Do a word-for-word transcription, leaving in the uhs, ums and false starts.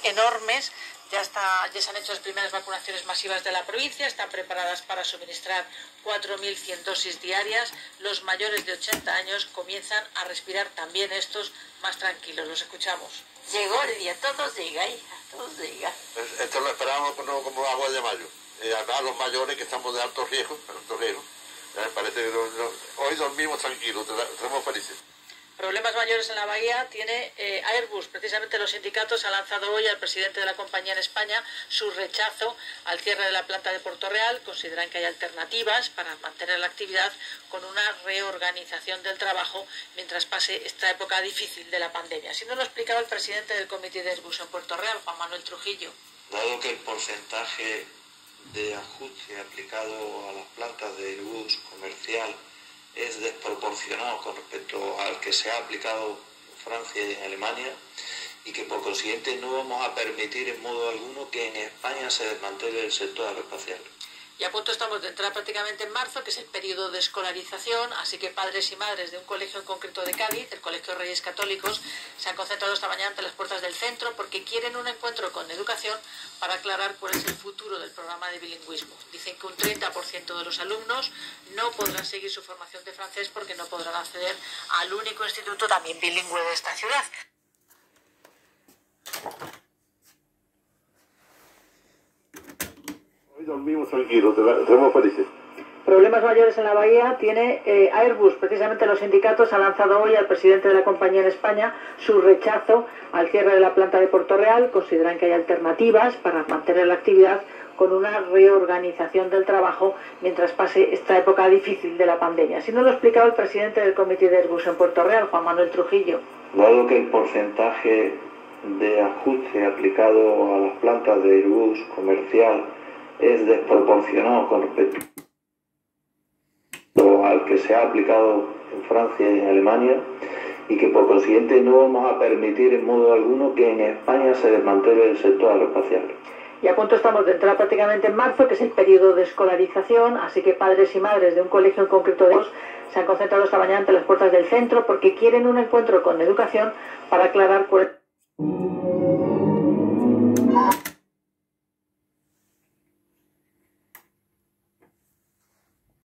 enormes. Ya, está, ya se han hecho las primeras vacunaciones masivas de la provincia, están preparadas para suministrar cuatro mil cien dosis diarias. Los mayores de ochenta años comienzan a respirar también estos más tranquilos. Los escuchamos. Llegó el día, todos llegan, hija, todos llegan. Esto lo esperamos como, como agua de mayo. Eh, a los mayores que estamos de alto riesgo, alto riesgo, ya parece que no, no, hoy dormimos tranquilos, estamos felices. Problemas mayores en la bahía tiene eh, Airbus. Precisamente los sindicatos han lanzado hoy al presidente de la compañía en España su rechazo al cierre de la planta de Puerto Real. Consideran que hay alternativas para mantener la actividad con una reorganización del trabajo mientras pase esta época difícil de la pandemia. Así nos lo explicaba el presidente del comité de Airbus en Puerto Real, Juan Manuel Trujillo. Dado que el porcentaje de ajuste aplicado a las plantas de Airbus comercial es desproporcionado con respecto al que se ha aplicado en Francia y en Alemania, y que por consiguiente no vamos a permitir en modo alguno que en España se desmantele el sector aeroespacial. Y a punto estamos de entrar prácticamente en marzo, que es el periodo de escolarización, así que padres y madres de un colegio en concreto de Cádiz, el Colegio Reyes Católicos, se han concentrado esta mañana ante las puertas del centro porque quieren un encuentro con Educación para aclarar cuál es el futuro del programa de bilingüismo. Dicen que un treinta por ciento de los alumnos no podrán seguir su formación de francés porque no podrán acceder al único instituto también bilingüe de esta ciudad. Dormimos tranquilos, estamos felices. Problemas mayores en la bahía tiene eh, Airbus. Precisamente los sindicatos han lanzado hoy al presidente de la compañía en España su rechazo al cierre de la planta de Puerto Real. Consideran que hay alternativas para mantener la actividad con una reorganización del trabajo mientras pase esta época difícil de la pandemia. Así nos lo explicaba el presidente del comité de Airbus en Puerto Real, Juan Manuel Trujillo. Dado que el porcentaje de ajuste aplicado a las plantas de Airbus comercial es desproporcionado con respecto al que se ha aplicado en Francia y en Alemania, y que por consiguiente no vamos a permitir en modo alguno que en España se desmantele el sector aeroespacial. Y a punto estamos de entrar prácticamente en marzo, que es el periodo de escolarización, así que padres y madres de un colegio en concreto de ellos se han concentrado esta mañana ante las puertas del centro porque quieren un encuentro con Educación para aclarar cuál es